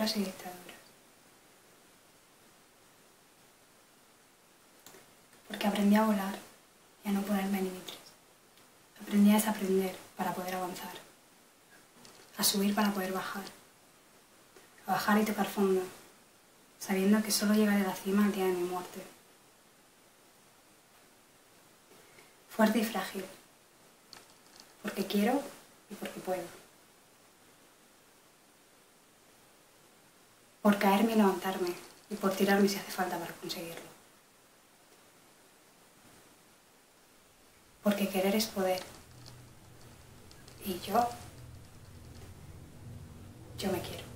dictaduras y dictaduras. Porque aprendí a volar y a no ponerme límites. Aprendí a desaprender para poder avanzar. A subir para poder bajar. A bajar y tocar fondo, sabiendo que solo llegaré a la cima el día de mi muerte. Fuerte y frágil. Porque quiero y porque puedo. Por caerme y levantarme, y por tirarme si hace falta para conseguirlo. Porque querer es poder. Y yo me quiero.